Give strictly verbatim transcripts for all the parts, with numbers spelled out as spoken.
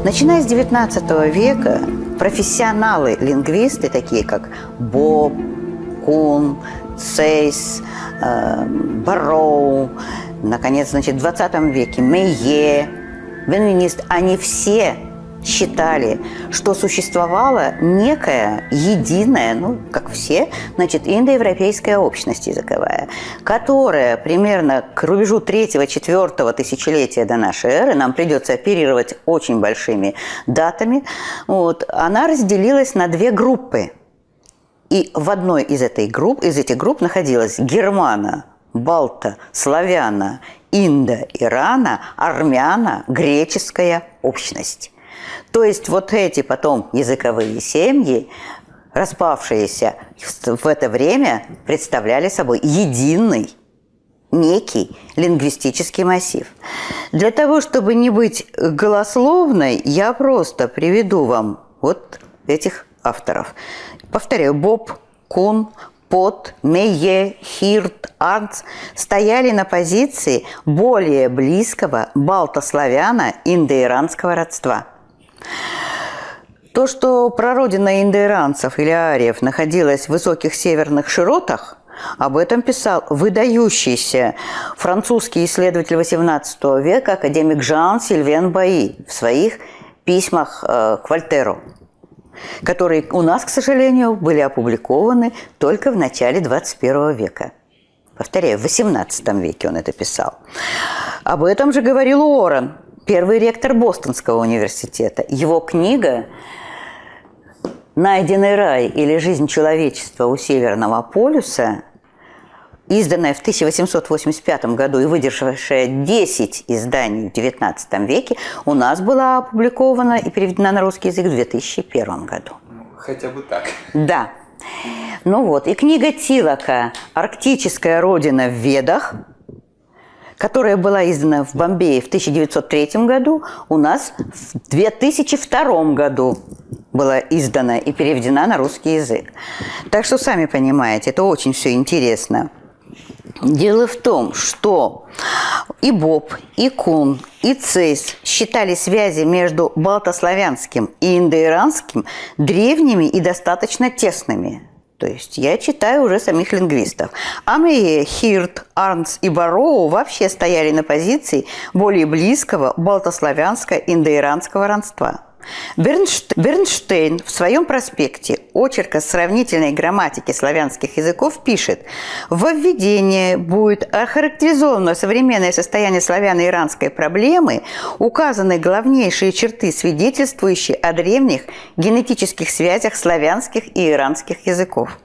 Начиная с девятнадцатого века профессионалы-лингвисты, такие как Боб, Кун, Цейс, э, Барроу, наконец, значит, в двадцатом веке Мейе, Бенвенист, они все считали, что существовала некая единая, ну, как все, значит, индоевропейская общность языковая, которая примерно к рубежу третьего-четвертого тысячелетия до нашей эры, нам придется оперировать очень большими датами, вот, она разделилась на две группы. И в одной из, этой групп, из этих групп находилась германо, балто, славяно, индо, ирано, армяно, греческая общность. То есть вот эти потом языковые семьи, распавшиеся в это время, представляли собой единый, некий лингвистический массив. Для того, чтобы не быть голословной, я просто приведу вам вот этих авторов. Повторяю, Боб, Кун, Пот, Мейе, Хирт, Арнц стояли на позиции более близкого балто-славяно-индоиранского родства. То, что прародина индоиранцев или ариев находилась в высоких северных широтах, об этом писал выдающийся французский исследователь восемнадцатого века академик Жан-Сильвен Баи в своих письмах э, к Вольтеру, которые у нас, к сожалению, были опубликованы только в начале двадцать первого века. Повторяю, в восемнадцатом веке он это писал. Об этом же говорил Уоррен, первый ректор Бостонского университета. Его книга «Найденный рай» или «Жизнь человечества у Северного полюса», изданная в тысяча восемьсот восемьдесят пятом году и выдержавшая десять изданий в девятнадцатом веке, у нас была опубликована и переведена на русский язык в две тысячи первом году. Хотя бы так. Да. Ну вот, и книга Тилака «Арктическая родина в Ведах», которая была издана в Бомбее в тысяча девятьсот третьем году, у нас в две тысячи втором году была издана и переведена на русский язык. Так что, сами понимаете, это очень все интересно. Дело в том, что и Боб, и Кун, и Цейс считали связи между балтославянским и индоиранским древними и достаточно тесными. То есть я читаю уже самих лингвистов. А Мейе, Хирт, Арнц и Барроу вообще стояли на позиции более близкого балтославянско-индоиранского родства. Бернштейн в своем проспекте «Очерка сравнительной грамматики славянских языков» пишет: «В введении будет охарактеризовано современное состояние славяно-иранской проблемы, указаны главнейшие черты, свидетельствующие о древних генетических связях славянских и иранских языков».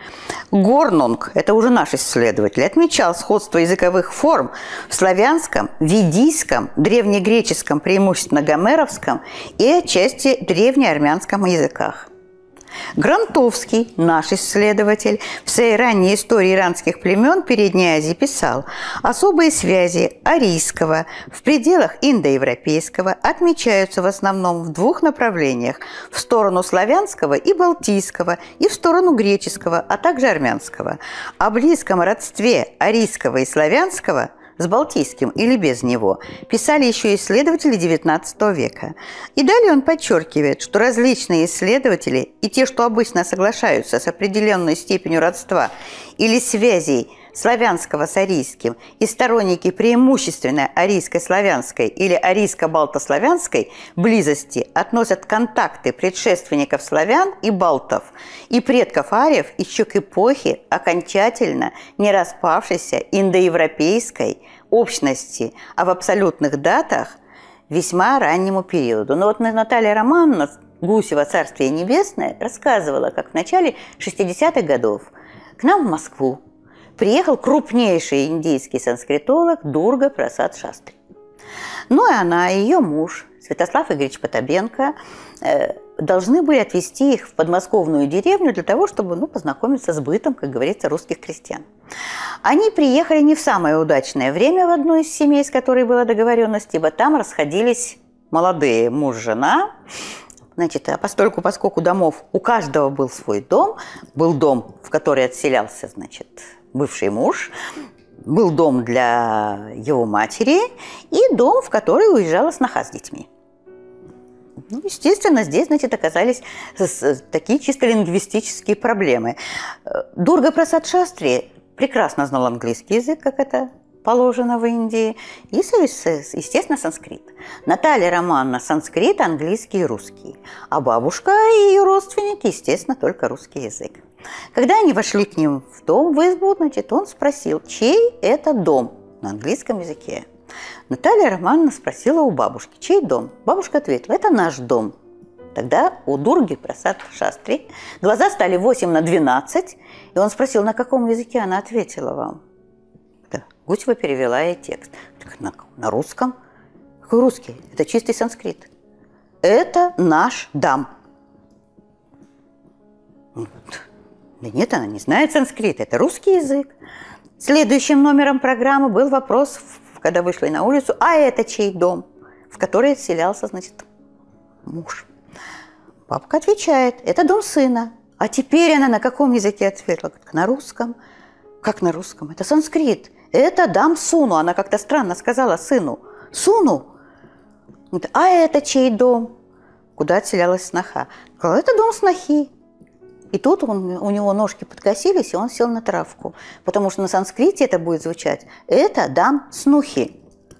Горнунг, это уже наш исследователь, отмечал сходство языковых форм в славянском, ведийском, древнегреческом, преимущественно гомеровском и отчасти древнеармянском языках. Грантовский, наш исследователь, в своей ранней истории иранских племен Передней Азии писал: особые связи арийского в пределах индоевропейского отмечаются в основном в двух направлениях – в сторону славянского и балтийского, и в сторону греческого, а также армянского. О близком родстве арийского и славянского с балтийским или без него писали еще исследователи девятнадцатого века. И далее он подчеркивает, что различные исследователи и те, что обычно соглашаются с определенной степенью родства или связей славянского с арийским, и сторонники преимущественно арийско-славянской или арийско-балтославянской близости относят контакты предшественников славян и балтов и предков ариев еще к эпохе окончательно не распавшейся индоевропейской общности, а в абсолютных датах весьма раннему периоду. Но вот Наталья Романовна Гусева, Царствие Небесное, рассказывала, как в начале шестидесятых годов к нам в Москву приехал крупнейший индийский санскритолог Дурга Прасад Шастри. Ну и она, и ее муж, Святослав Игоревич Потобенко, э, должны были отвезти их в подмосковную деревню для того, чтобы ну, познакомиться с бытом, как говорится, русских крестьян. Они приехали не в самое удачное время в одну из семей, с которой была договоренность, ибо там расходились молодые муж, жена. Значит, а постольку, поскольку домов у каждого был свой дом, был дом, в который отселялся, значит, бывший муж, был дом для его матери и дом, в который уезжала сноха с детьми. Ну, естественно, здесь, значит, оказались такие чисто лингвистические проблемы. Дурга Прасад Шастри прекрасно знал английский язык, как это положено в Индии, и, естественно, санскрит. Наталья Романовна санскрит, английский и русский. А бабушка и ее родственники, естественно, только русский язык. Когда они вошли к ним в дом, в избу, значит, он спросил, чей это дом на английском языке. Наталья Романовна спросила у бабушки, чей дом? Бабушка ответила, это наш дом. Тогда у Дурги Прасад Шастри глаза стали восемь на двенадцать, и он спросил, на каком языке она ответила вам. Да, Гутева перевела ей текст. Так, на, на русском. Какой русский? Это чистый санскрит. Это наш дом. Да нет, она не знает санскрит, это русский язык. Следующим номером программы был вопрос, когда вышли на улицу, а это чей дом, в который отселялся, значит, муж. Бабка отвечает, это дом сына. А теперь она на каком языке ответила? На русском. Как на русском? Это санскрит. Это дам Суну. Она как-то странно сказала сыну. Суну? А это чей дом? Куда отселялась сноха? Сказала, это дом снохи. И тут он, у него ножки подкосились, и он сел на травку. Потому что на санскрите это будет звучать. Это дам снухи.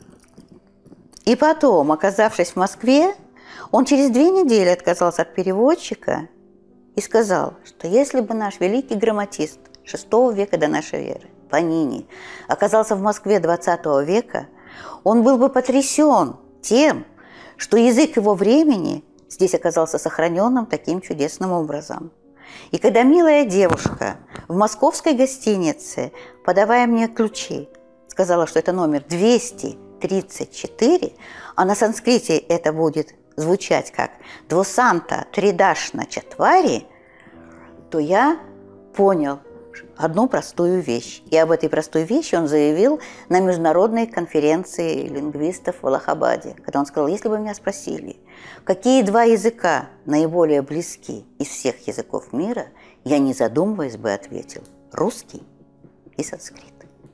И потом, оказавшись в Москве, он через две недели отказался от переводчика и сказал, что если бы наш великий грамматист шестого века до нашей эры, Панини, оказался в Москве двадцатого века, он был бы потрясен тем, что язык его времени здесь оказался сохраненным таким чудесным образом. И когда милая девушка в московской гостинице, подавая мне ключи, сказала, что это номер двести тридцать четыре, а на санскрите это будет звучать как «двусанта тридашна чатвари», то я понял одну простую вещь. И об этой простой вещи он заявил на международной конференции лингвистов в Аллахабаде, когда он сказал, если бы меня спросили, какие два языка наиболее близки из всех языков мира, я, не задумываясь, бы ответил – русский и санскрит.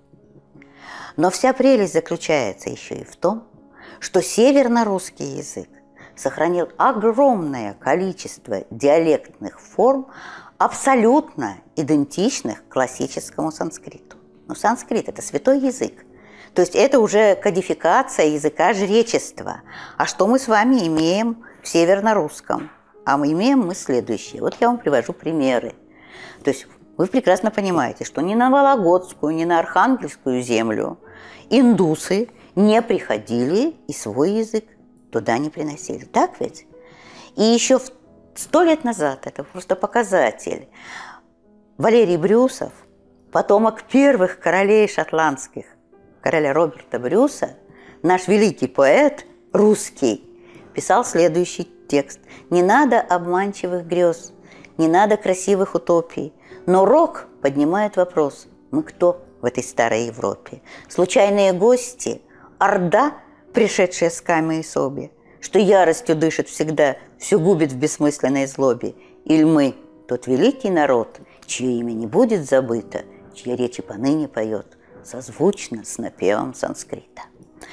Но вся прелесть заключается еще и в том, что северно-русский язык сохранил огромное количество диалектных форм, абсолютно идентичных классическому санскриту. Но санскрит – это святой язык. То есть это уже кодификация языка жречества. А что мы с вами имеем в северно-русском? А мы имеем мы следующее. Вот я вам привожу примеры. То есть вы прекрасно понимаете, что ни на Вологодскую, ни на Архангельскую землю индусы не приходили и свой язык туда не приносили. Так ведь? И еще в Сто лет назад, это просто показатель, Валерий Брюсов, потомок первых королей шотландских, короля Роберта Брюса, наш великий поэт, русский, писал следующий текст. «Не надо обманчивых грез, не надо красивых утопий, но рок поднимает вопрос, мы кто в этой старой Европе? Случайные гости, орда, пришедшая с Камы и Соби, что яростью дышит всегда, все губит в бессмысленной злобе. Иль мы тот великий народ, чье имя не будет забыто, чья речь и поныне поет, созвучно с напевом санскрита».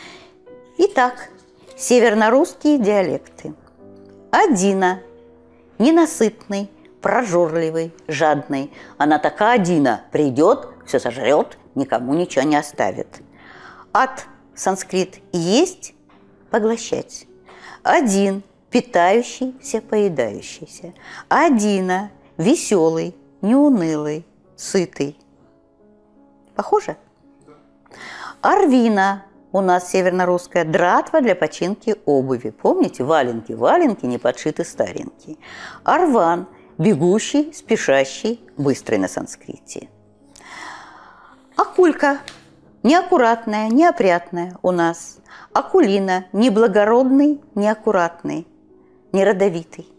Итак, северно-русские диалекты. Одина, ненасытный, прожорливый, жадный. Она такая одина, придет, все сожрет, никому ничего не оставит. От санскрит есть, поглощать. Один, питающийся, поедающийся. Одина, веселый, неунылый, сытый. Похоже? Арвина у нас северно-русская, дратва для починки обуви. Помните, валенки, валенки не подшиты старенькие. Арван, бегущий, спешащий, быстрый на санскрите. Акулька, неаккуратная, неопрятная у нас. Акулина, неблагородный, неаккуратный, неродовитый.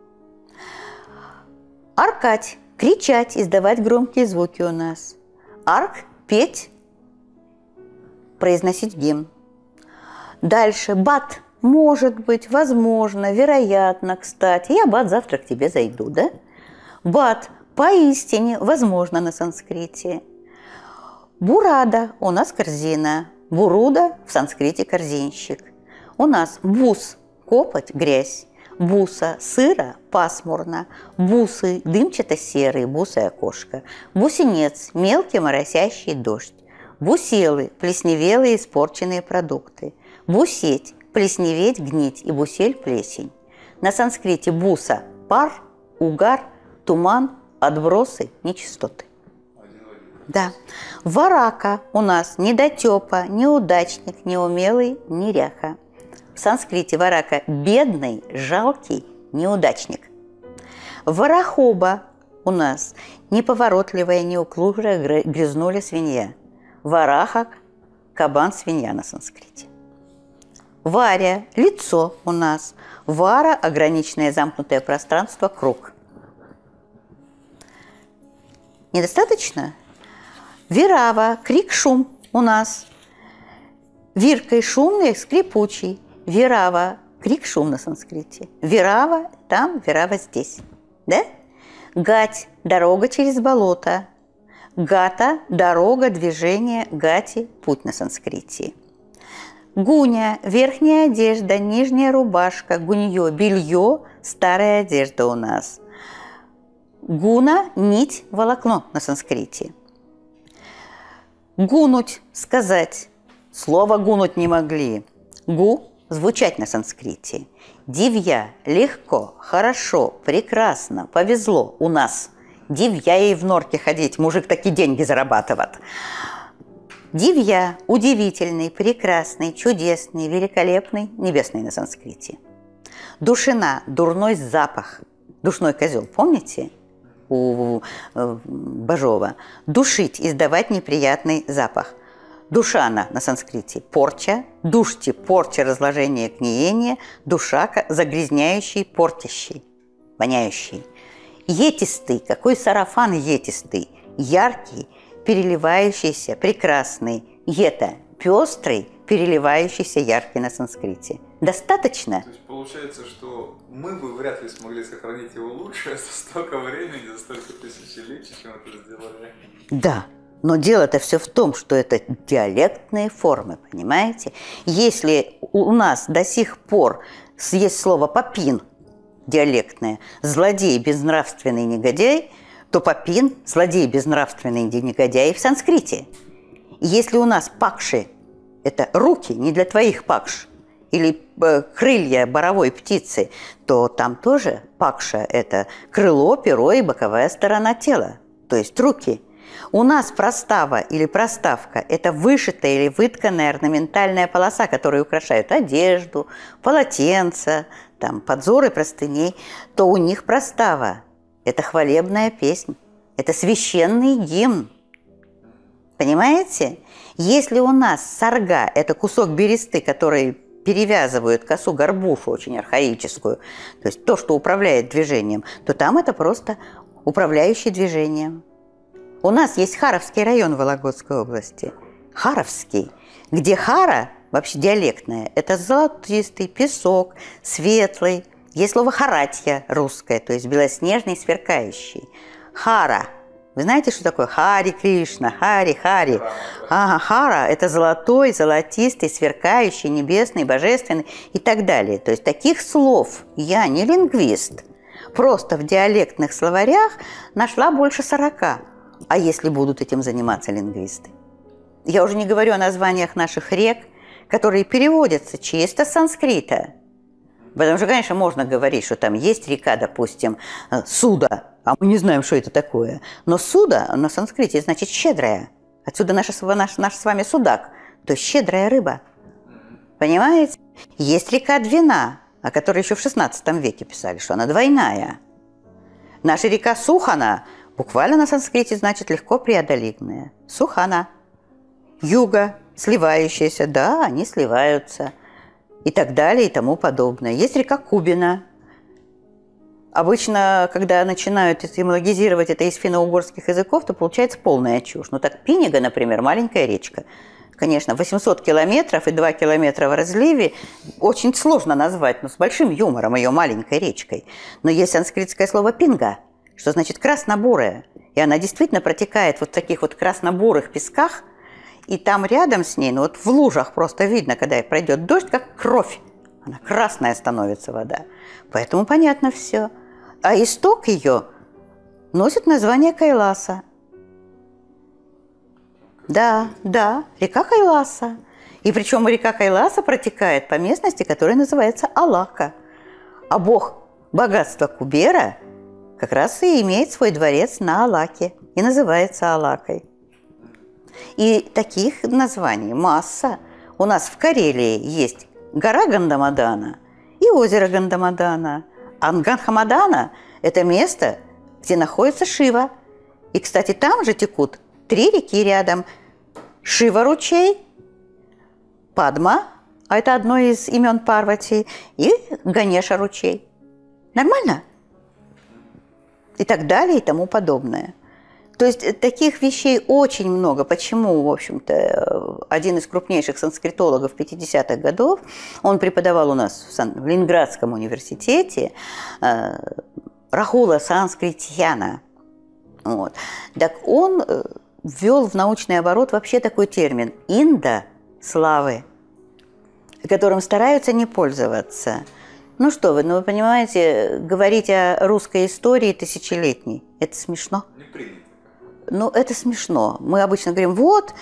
Аркать, кричать, издавать громкие звуки у нас. Арк, петь, произносить гимн. Дальше, бат, может быть, возможно, вероятно, кстати. Я, бат, завтра к тебе зайду, да? Бат, поистине, возможно, на санскрите. Бурада, у нас корзина. Буруда в санскрите корзинщик. У нас бус, копоть, грязь. Буса – сыро, пасмурно. Бусы – дымчато-серый, бусое окошко. Бусинец – мелкий моросящий дождь. Буселы – плесневелые испорченные продукты. Бусеть – плесневеть, гнить, и бусель – плесень. На санскрите буса – пар, угар, туман, отбросы, нечистоты. Да. Варака у нас недотепа, неудачник, неумелый, неряха. В санскрите варака – бедный, жалкий, неудачник. Варахоба у нас неповоротливая, неуклюжая, грязнуля свинья. Вараха – кабан, свинья на санскрите. Варя – лицо у нас. Вара – ограниченное замкнутое пространство, круг. Недостаточно? Вирава – крик, шум у нас. Виркой шумный, скрипучий. Вирава – крик, шум на санскрите. Вирава – там, вирава – здесь. Да? Гать – дорога через болото. Гата – дорога, движение, гати – путь на санскрите. Гуня – верхняя одежда, нижняя рубашка. Гунье – белье, старая одежда у нас. Гуна – нить, волокно на санскрите. Гунуть – сказать. Слово гунуть не могли. Гу – звучать на санскрите. Дивья – легко, хорошо, прекрасно, повезло у нас. Дивья ей в норке ходить, мужик такие деньги зарабатывает. Дивья – удивительный, прекрасный, чудесный, великолепный, небесный на санскрите. Душина – дурной запах. Душной козел, помните? У Бажова. Душить – издавать неприятный запах. Душана на санскрите – порча. Душти – порча, разложение, гниение. Душака – загрязняющий, портящий, воняющий. Етистый – какой сарафан етистый? Яркий, переливающийся, прекрасный. Ета – пестрый, переливающийся, яркий на санскрите. Достаточно? То есть получается, что мы бы вряд ли смогли сохранить его лучше за столько времени, за столько тысячелетий, чем это сделали. Да, но дело-то все в том, что это диалектные формы, понимаете? Если у нас до сих пор есть слово «попин» диалектное, злодей, безнравственный негодяй, то попин – злодей, безнравственный негодяй в санскрите. Если у нас пакши – это руки, не для твоих пакш, или э, крылья боровой птицы, то там тоже пакша – это крыло, перо и боковая сторона тела, то есть руки. У нас простава или проставка – это вышитая или вытканная орнаментальная полоса, которая украшает одежду, полотенца, там, подзоры простыней, то у них простава – это хвалебная песня, это священный гимн. Понимаете? Если у нас сарга – это кусок бересты, который перевязывают косу горбушу очень архаическую, то есть то, что управляет движением, то там это просто управляющий движением. У нас есть Харовский район Вологодской области. Харовский, где Хара, вообще диалектная, это золотистый песок, светлый. Есть слово харатья русское, то есть белоснежный, сверкающий. Хара. Вы знаете, что такое Хари Кришна, Хари, Хари? Ага, Хара – это золотой, золотистый, сверкающий, небесный, божественный и так далее. То есть таких слов я не лингвист. Просто в диалектных словарях нашла больше сорока. А если будут этим заниматься лингвисты? Я уже не говорю о названиях наших рек, которые переводятся чисто с санскрита. Потому что, конечно, можно говорить, что там есть река, допустим, Суда, а мы не знаем, что это такое. Но Суда на санскрите значит щедрая. Отсюда наш, наш, наш с вами судак, то есть щедрая рыба. Понимаете? Есть река Двина, о которой еще в шестнадцатом веке писали, что она двойная. Наша река Сухана буквально на санскрите значит легко преодолимая. Сухана. Юга, сливающаяся, да, они сливаются. И так далее, и тому подобное. Есть река Кубина. Обычно, когда начинают этимологизировать это из финно-угорских языков, то получается полная чушь. Ну так Пинега, например, маленькая речка. Конечно, восемьсот километров и два километра в разливе очень сложно назвать, но с большим юмором ее маленькой речкой. Но есть санскритское слово «пинга», что значит красно-бурая. И она действительно протекает вот в таких вот красно-бурых песках, и там рядом с ней, ну вот в лужах просто видно, когда пройдет дождь, как кровь Она красная становится вода. Поэтому понятно все. А исток ее носит название Кайласа. Да, да, река Кайласа. И причем река Кайласа протекает по местности, которая называется Алака. А бог богатства Кубера как раз и имеет свой дворец на Алаке и называется Алакой. И таких названий масса. У нас в Карелии есть гора Гандамадана и озеро Гандамадана. А Гандамадана – это место, где находится Шива. И, кстати, там же текут три реки рядом. Шива-ручей, Падма, а это одно из имен Парвати, и Ганеша-ручей. Нормально? И так далее, и тому подобное. То есть таких вещей очень много. Почему, в общем-то, один из крупнейших санскритологов пятидесятых годов, он преподавал у нас в, Сан... в Ленинградском университете, э, Рахула Санскритьяна. Вот. Так он ввел в научный оборот вообще такой термин «индославы», которым стараются не пользоваться. Ну что вы, ну вы понимаете, говорить о русской истории тысячелетней – это смешно. Не принято. Ну, это смешно. Мы обычно говорим, вот,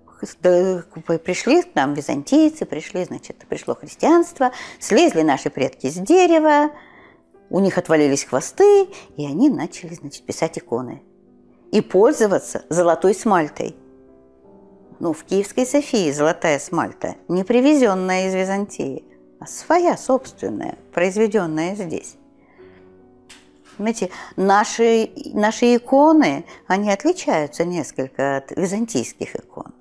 пришли к нам византийцы, пришли, значит, пришло христианство, слезли наши предки с дерева, у них отвалились хвосты, и они начали, значит, писать иконы. И пользоваться золотой смальтой. Ну, в Киевской Софии золотая смальта не привезенная из Византии, а своя, собственная, произведенная здесь. Понимаете, наши, наши иконы, они отличаются несколько от византийских икон.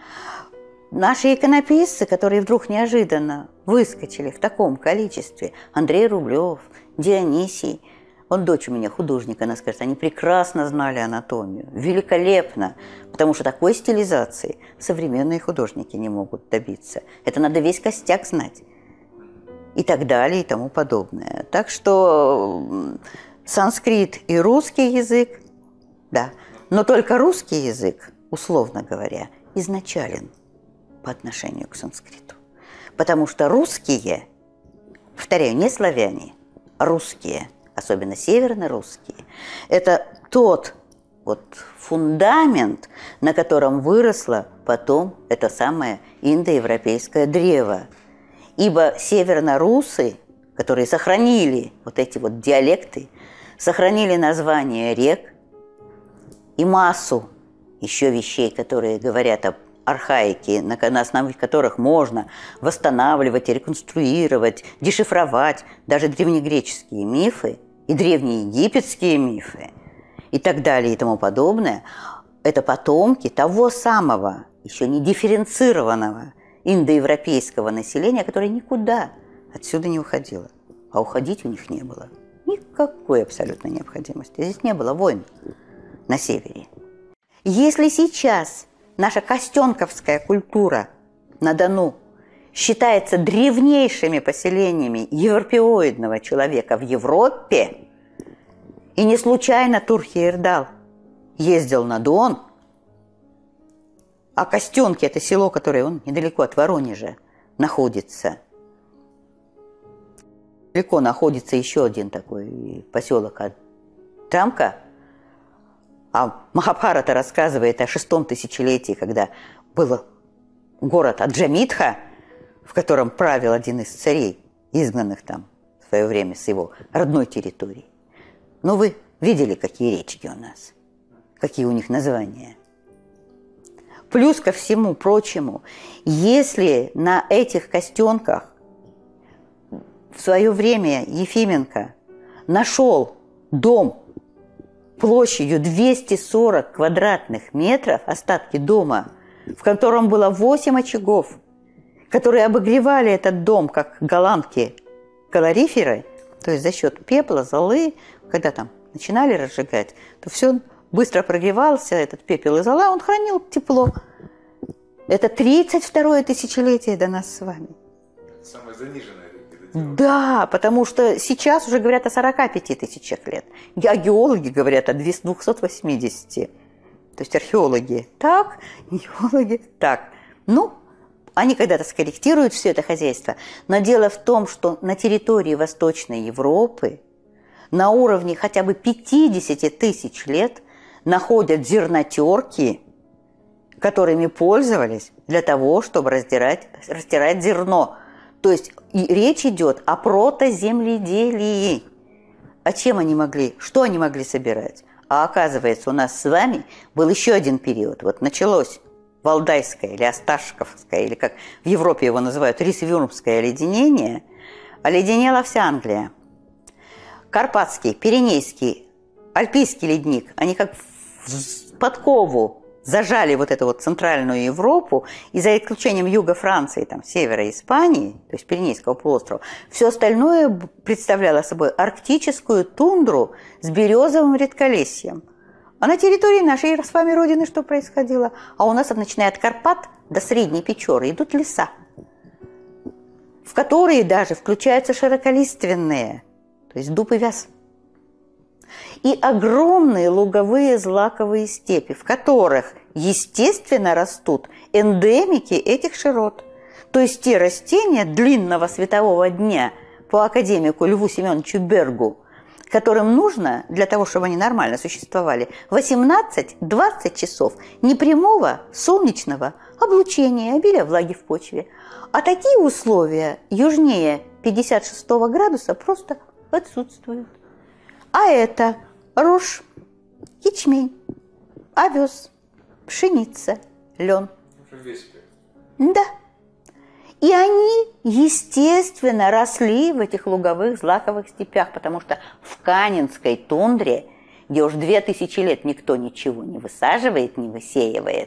Наши иконописцы, которые вдруг неожиданно выскочили в таком количестве, Андрей Рублев, Дионисий, он дочь у меня художник, она скажет, они прекрасно знали анатомию, великолепно, потому что такой стилизации современные художники не могут добиться. Это надо весь костяк знать. И так далее, и тому подобное. Так что санскрит и русский язык, да, но только русский язык, условно говоря, изначален по отношению к санскриту. Потому что русские, повторяю, не славяне, а русские, особенно северно-русские, это тот вот фундамент, на котором выросло потом это самое индоевропейское древо. Ибо северно-русы, которые сохранили вот эти вот диалекты, сохранили названия рек и массу еще вещей, которые говорят об архаике, на, на основе которых можно восстанавливать, реконструировать, дешифровать даже древнегреческие мифы и древнеегипетские мифы и так далее и тому подобное, это потомки того самого, еще не дифференцированного индоевропейского населения, которое никуда отсюда не уходило. А уходить у них не было никакой абсолютно необходимости. Здесь не было войн на севере. Если сейчас наша костенковская культура на Дону считается древнейшими поселениями европеоидного человека в Европе, и не случайно Турхи-Ирдал ездил на Дон, а Костенки – это село, которое он недалеко от Воронежа находится. Далеко находится еще один такой поселок Тамка. А Махабхарата рассказывает о шестом тысячелетии, когда был город Аджамитха, в котором правил один из царей, изгнанных там в свое время с его родной территории. Но вы видели, какие речки у нас, какие у них названия. Плюс ко всему прочему, если на этих Костенках в свое время Ефименко нашел дом площадью двести сорок квадратных метров, остатки дома, в котором было восемь очагов, которые обогревали этот дом, как голландки калориферы, то есть за счет пепла, золы, когда там начинали разжигать, то все быстро прогревался, этот пепел и зола, он хранил тепло. Это тридцать второе тысячелетие до нас с вами. Самое заниженное. Да, потому что сейчас уже говорят о сорока пяти тысячах лет. А геологи говорят о двухстах восьмидесяти. То есть археологи так, геологи так. Ну, Они когда-то скорректируют все это хозяйство. Но дело в том, что на территории Восточной Европы на уровне хотя бы пятидесяти тысяч лет находят зернотерки, которыми пользовались для того, чтобы раздирать, растирать зерно. То есть и речь идет о протоземледелии. А чем они могли, что они могли собирать? А оказывается, у нас с вами был еще один период. Вот началось Валдайское или Осташковское, или как в Европе его называют, Рисвюрмское оледенение. Оледенела вся Англия. Карпатский, Пиренейский, Альпийский ледник, они как в подкову зажали вот эту вот центральную Европу, и за исключением юга Франции, там, севера Испании, то есть Пиренейского полуострова, все остальное представляло собой арктическую тундру с березовым редколесьем. А на территории нашей с вами родины что происходило? А у нас, начиная от Карпат до Средней Печоры, идут леса, в которые даже включаются широколиственные, то есть дуб и вяз. И огромные луговые злаковые степи, в которых, естественно, растут эндемики этих широт. То есть те растения длинного светового дня по академику Льву Семеновичу Бергу, которым нужно, для того, чтобы они нормально существовали, восемнадцать-двадцать часов непрямого солнечного облучения, обилия влаги в почве. А такие условия южнее пятьдесят шестого градуса просто отсутствуют. А это рожь, ячмень, овес, пшеница, лен. Да. И они, естественно, росли в этих луговых злаковых степях, потому что в Канинской тундре, где уж две тысячи лет никто ничего не высаживает, не высеивает,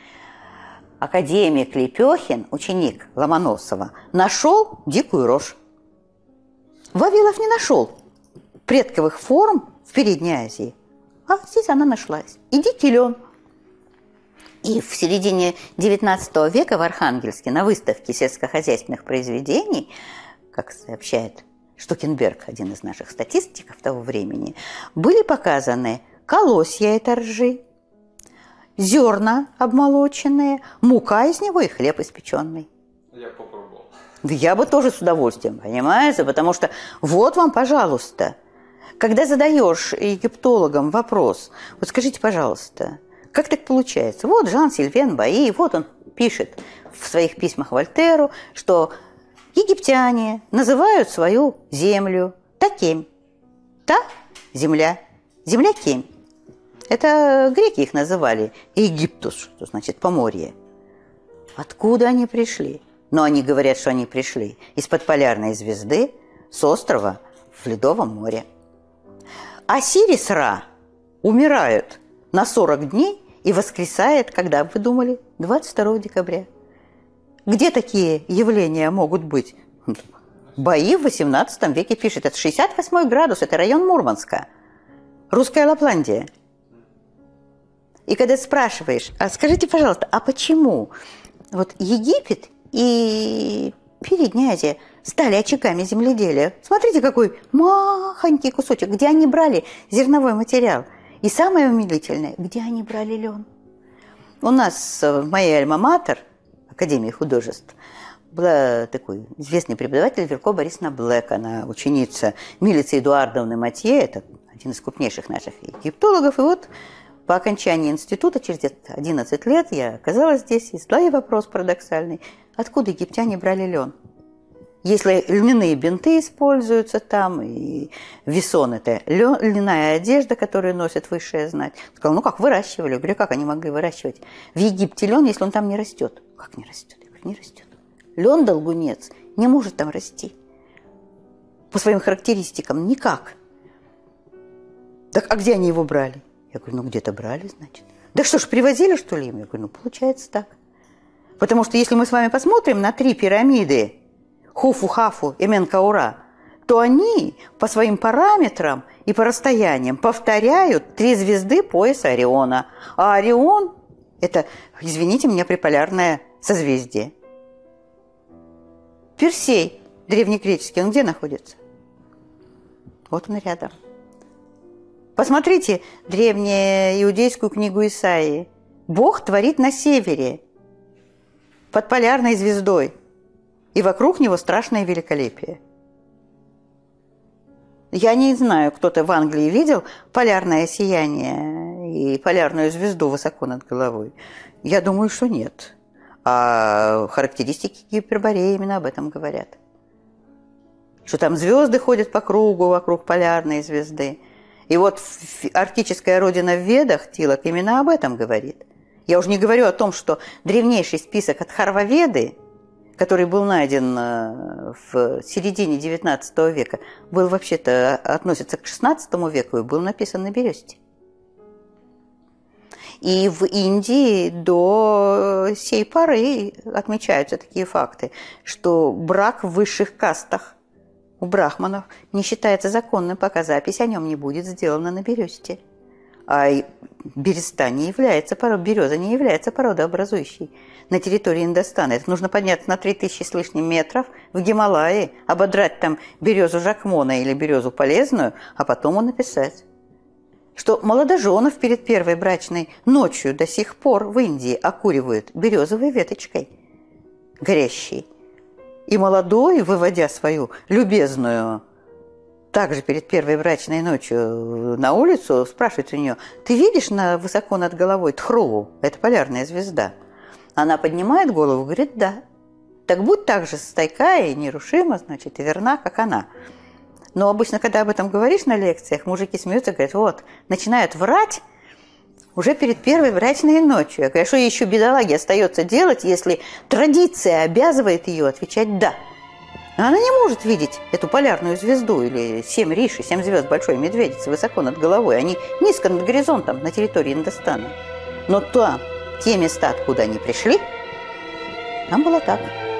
академик Лепехин, ученик Ломоносова, нашел дикую рожь. Вавилов не нашел предковых форм в Передней Азии, а здесь она нашлась. И дикий лен. И в середине девятнадцатого века в Архангельске на выставке сельскохозяйственных произведений, как сообщает Штукенберг, один из наших статистиков того времени, были показаны колосья этой ржи, зерна обмолоченные, мука из него и хлеб испеченный. Я попробовал. Я бы тоже с удовольствием, понимаете? Потому что вот вам, пожалуйста, когда задаешь египтологам вопрос, вот скажите, пожалуйста, как так получается? Вот Жан-Сильвен Баи, вот он пишет в своих письмах Вольтеру, что египтяне называют свою землю Такем. Та – земля, земля Кем. Это греки их называли Египтус, что значит Поморье. Откуда они пришли? Но они говорят, что они пришли из-под полярной звезды с острова в Ледовом море. Осирис-Ра умирает на сорок дней и воскресает, когда, вы думали, двадцать второго декабря. Где такие явления могут быть? Баи в восемнадцатом веке пишет. Это шестьдесят восьмой градус, это район Мурманска. Русская Лапландия. И когда спрашиваешь, а скажите, пожалуйста, а почему вот Египет и Передняя Азия стали очагами земледелия? Смотрите, какой махонький кусочек, где они брали зерновой материал. И самое умилительное, где они брали лен. У нас в моей альма-матер, Академии художеств, была такой известный преподаватель Верко Борисовна Блэк. Она ученица Милицы Эдуардовны Матье, это один из крупнейших наших египтологов. И вот по окончании института, через одиннадцать лет, я оказалась здесь и задала ей вопрос парадоксальный. Откуда египтяне брали лен? Если льняные бинты используются там, и весон – это льняная одежда, которую носят высшая знать. Я сказала, ну как, выращивали. Я говорю, как они могли выращивать в Египте лен, если он там не растет? Как не растет? Я говорю, не растет. Лен долгунец не может там расти. По своим характеристикам никак. Так, а где они его брали? Я говорю, ну где-то брали, значит. Да что ж, привозили, что ли им? Я говорю, ну получается так. Потому что если мы с вами посмотрим на три пирамиды, Хуфу, Хафу и Менкаура, то они по своим параметрам и по расстояниям повторяют три звезды пояса Ориона. А Орион – это, извините меня, приполярное созвездие. Персей, древнегреческий, он где находится? Вот он рядом. Посмотрите древнеиудейскую книгу Исаии. Бог творит на севере. под полярной звездой, и вокруг него страшное великолепие. Я не знаю, кто-то в Англии видел полярное сияние и полярную звезду высоко над головой. Я думаю, что нет. А характеристики Гипербореи именно об этом говорят. Что там звезды ходят по кругу вокруг полярной звезды. И вот арктическая родина в Ведах, Тилак, именно об этом говорит. Я уже не говорю о том, что древнейший список Атхарваведы, который был найден в середине девятнадцатого века, был вообще-то относится к шестнадцатому веку и был написан на бересте. И в Индии до сей поры отмечаются такие факты, что брак в высших кастах у брахманов не считается законным, пока запись о нем не будет сделана на бересте. А береста не является породой, береза не является породообразующей на территории Индостана. Это нужно подняться на три тысячи с лишним метров в Гималаи, ободрать там березу Жакмона или березу полезную, а потом написать, что молодоженов перед первой брачной ночью до сих пор в Индии окуривают березовой веточкой горящей. И молодой, выводя свою любезную, также перед первой брачной ночью на улицу, спрашивает у нее: «Ты видишь на, высоко над головой Тхруву? Это полярная звезда». Она поднимает голову и говорит: «Да». Так будь так же стойка и нерушима, значит, и верна, как она. Но обычно, когда об этом говоришь на лекциях, мужики смеются и говорят: вот, начинают врать уже перед первой брачной ночью. Я говорю: что еще бедолаге остается делать, если традиция обязывает ее отвечать «да». Она не может видеть эту полярную звезду или семь риши, семь звезд большой медведицы высоко над головой. Они низко над горизонтом на территории Индостана. Но там, те места, откуда они пришли, там было так.